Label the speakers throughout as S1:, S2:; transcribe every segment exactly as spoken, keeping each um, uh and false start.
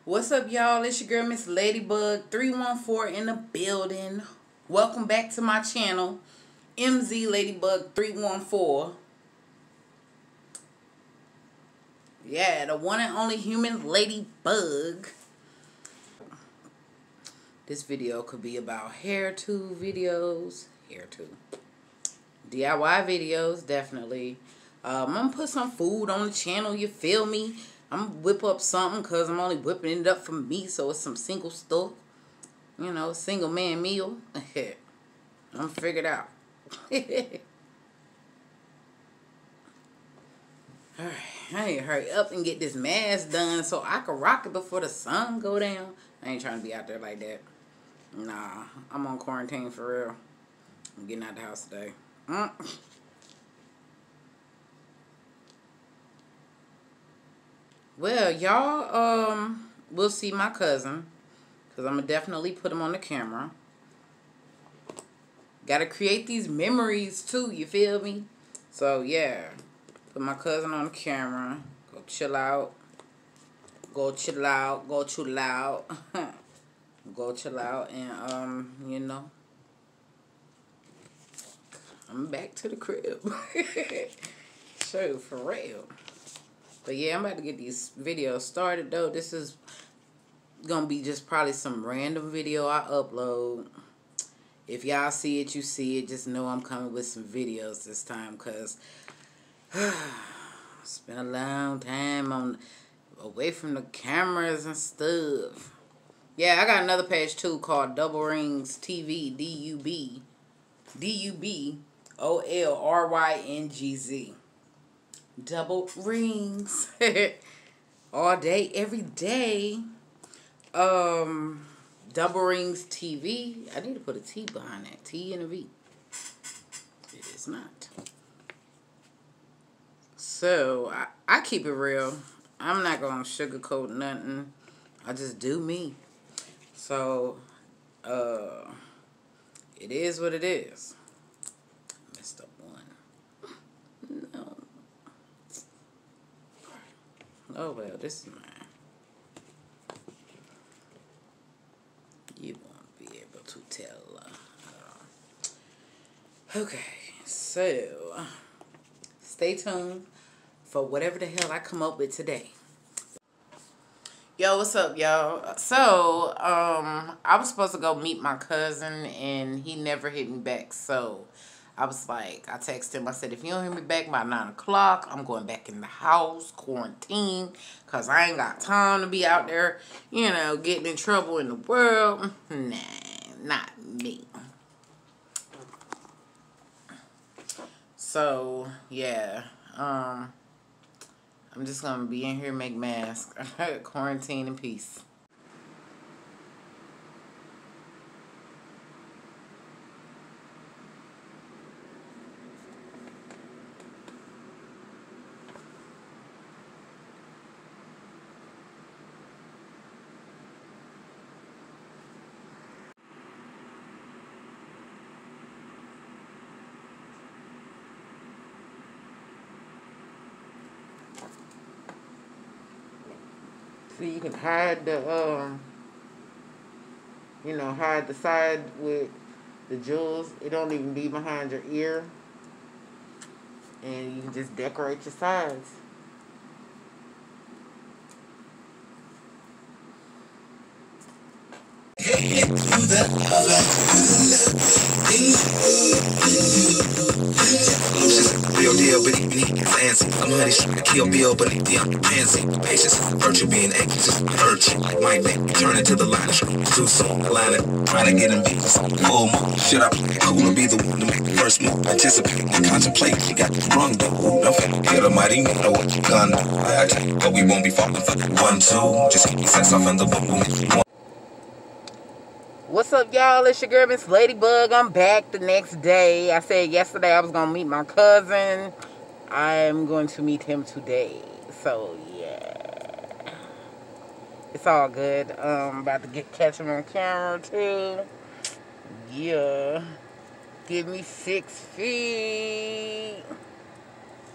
S1: What's up, y'all? It's your girl, Miss Ladybug three one four in the building. Welcome back to my channel, M Z Ladybug three one four. Yeah, the one and only human ladybug. This video could be about hair tube videos, hair tube, D I Y videos, definitely. Um, I'm gonna put some food on the channel, you feel me? I'm gonna whip up something because I'm only whipping it up for me, so it's some single stuff. You know, single man meal. I'm figured out. Alright, I need to hurry up and get this mask done so I can rock it before the sun go down. I ain't trying to be out there like that. Nah, I'm on quarantine for real. I'm getting out the house today. Mm. Well, y'all, um, will see my cousin, because I'm going to definitely put him on the camera. Got to create these memories, too, you feel me? So, yeah, put my cousin on the camera. Go chill out. Go chill out. Go chill out. Go chill out, and, um, you know, I'm back to the crib. So, for real. But yeah, I'm about to get these videos started, though. This is going to be just probably some random video I upload. If y'all see it, you see it. Just know I'm coming with some videos this time, because it's been a long time on away from the cameras and stuff. Yeah, I got another page, too, called Double Rings T V, D U B. D U B O L R Y N G Z. Double rings. All day, every day. Um, Double Rings T V. I need to put a T behind that. T and a V. It is not. So, I, I keep it real. I'm not going to sugarcoat nothing. I just do me. So, uh, it is what it is. Messed up one. No. Oh, well, this is mine. You won't be able to tell. Uh, okay, so stay tuned for whatever the hell I come up with today. Yo, what's up, y'all? So, um, I was supposed to go meet my cousin, and he never hit me back, so I was like, I texted him, I said, if you don't hit me back by nine o'clock, I'm going back in the house, quarantine, because I ain't got time to be out there, you know, getting in trouble in the world. Nah, not me. So, yeah, um, I'm just going to be in here and make masks. Quarantine in peace. So you can hide the, um, you know, hide the side with the jewels. It don't even be behind your ear. And you can just decorate your sides.
S2: Real deal, but he be fancy. I'm honey, to kill Bill, but he be fancy. Patience, virtue being anxious, just hurt you. Might make turn into the line. Too soon, line it. Trying to get him beat for something full move. Should I play cool or be the one to make the first move? Anticipate and contemplate. You got the wrong though. I'm finna get a mighty know what you gonna do. I tell you, but we won't be falling for one, two. Just keep me sense off in the boom boom.
S1: What's up, y'all? It's your girl, Miss Ladybug. I'm back the next day. I said yesterday I was going to meet my cousin. I'm going to meet him today. So, yeah. It's all good. Um, about to get catch him on camera, too. Yeah. Give me six feet.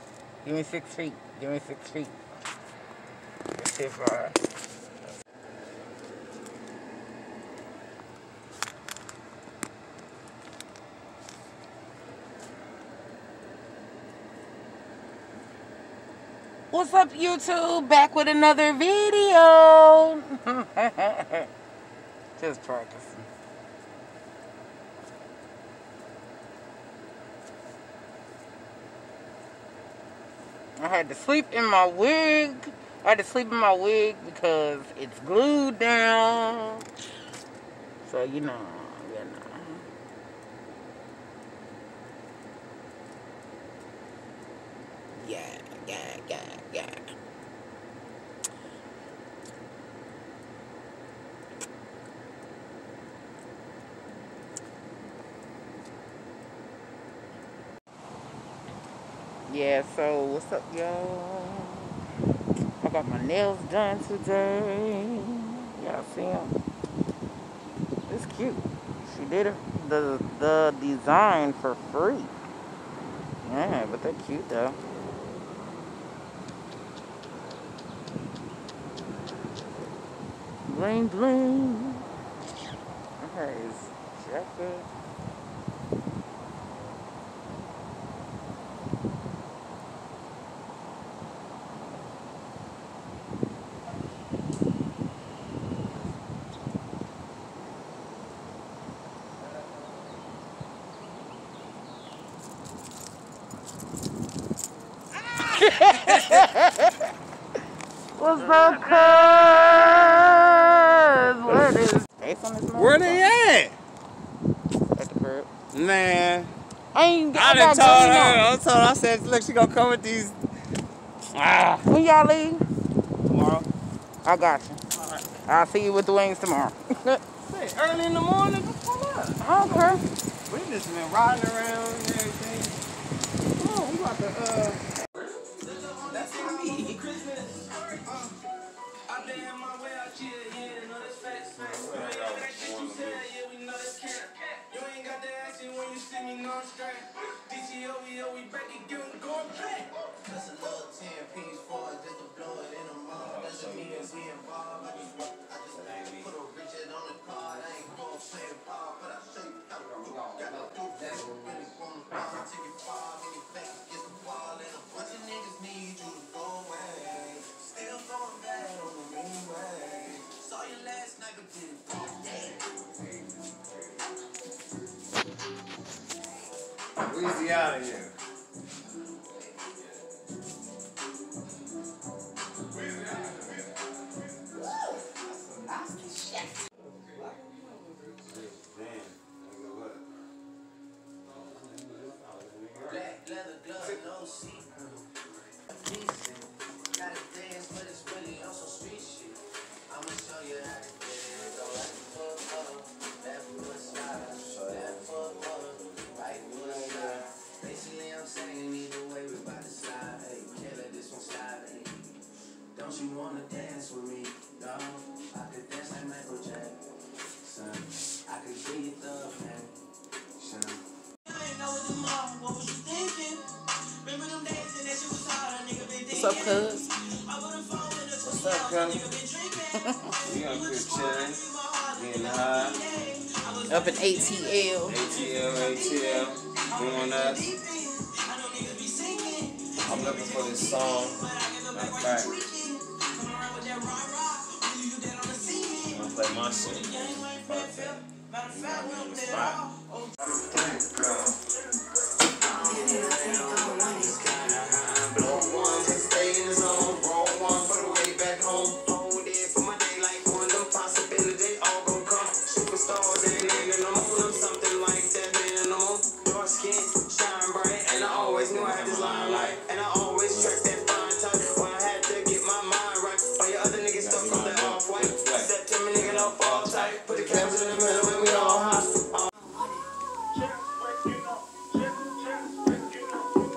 S1: Give me six feet. Give me six feet. That's too far. What's up, YouTube? Back with another video. Just practicing. I had to sleep in my wig. I had to sleep in my wig because it's glued down. So, you know, you know. Yeah, yeah, yeah, yeah. Yeah, so what's up, y'all? I got my nails done today. Y'all see them? It's cute. She did it, the the design for free. Yeah, but they're cute though. Bling bling. Okay, check it. What's up, cuz? Where is face on this?
S3: Where they at?
S1: At the crib.
S3: Man,
S1: I ain't.
S3: I, I done told her. I told her. I said, look, she gonna come with these. Ah.
S1: When y'all leave?
S3: Tomorrow.
S1: I got you.
S3: All right.
S1: I'll see you with the wings tomorrow.
S3: Hey, early in the morning, go pull up.
S1: I don't care.
S3: We just been riding around and everything. Come on, we about to, uh... That's me. I've been in my way out here, yeah, no, that's facts, facts. You ain't got that shit you said, yeah, we know that's cat. You ain't got that action when you see me, no, I'm straight. D T O, we, oh, we back again, going back. That's a little ten piece for it, just to blow it in the mall. That's a me and we involved. I just, I just put a Richard on the card. I ain't going to play the ball, but I'll show you how to do. Got no do that. Really want to ball, take it far, make it back against the wall. And a bunch of niggas need you to go away. Still going bad on the mean way. Saw you last night, but didn't go day. Weezy out of here. Black leather glove, no seat. Gotta dance, but it's really on some street shit. I'ma show you how to get it. Go left foot up, left foot slide, left foot up, right foot slide. Basically, I'm saying either way we bout to slide. Hey, can't let this one slide. Hey, don't you wanna dance with me? No, I could dance like Michael Jackson. I could get you the man.
S1: What's up, cuz?
S3: What's up, cuz? We up here chilling, getting high.
S1: Up in A T L.
S3: A T L, A T L, doing us. I'm looking for this song. Matter of fact, I'm gonna play my shit. Perfect. You got me on the spot. Put the cameras in the middle and we all hostile.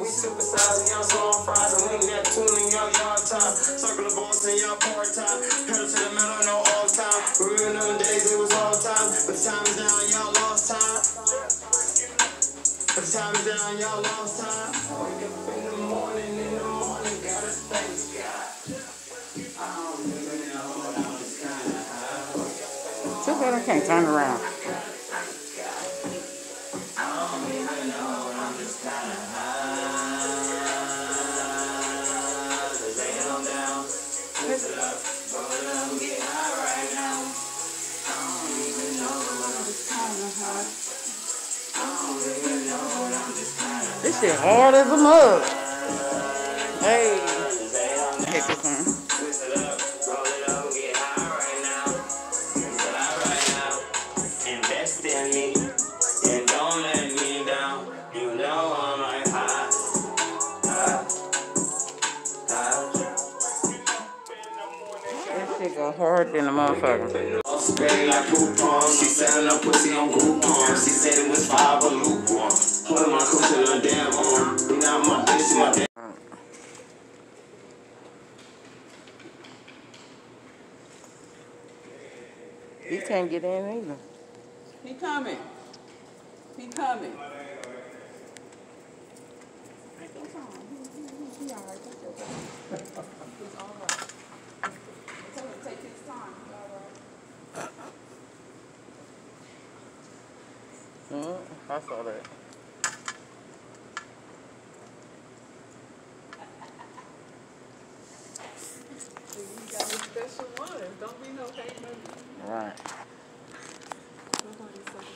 S3: We supersizing y'all so on fries and we that tune in y'all yard time. Circle the balls in y'all part time. Pedal to the metal, no all time. Remember them days it was all time. But time is down, y'all lost time. But time is down, y'all lost time. Wake up in the morning, in the morning, gotta thank God. I don't even know what I was kinda high.
S1: Too bad I can't turn around. This shit hard as a mug. Hey. Hit this one.
S3: Invest in me and don't let me down. You know I'm like high, high, high.
S1: This shit go hard than a motherfucker.
S3: Spray like coupons. She selling her pussy on Groupon. She said it was five or lukewarm. Put my cushion on damn arm. Be not my bitch, my damn.
S1: He can't get in either.
S4: He coming. He coming. He all right. He's all right. Tell him to take his time. He's all right.
S1: Mm, I saw that.
S4: You got a special one. Don't be no hate movie.
S1: Right.
S4: Nobody said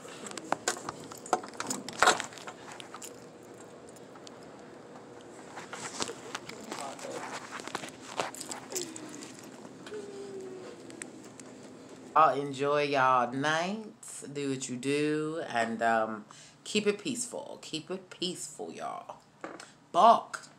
S1: I'll enjoy y'all nights. Do what you do. And um, keep it peaceful. Keep it peaceful, y'all. Balk.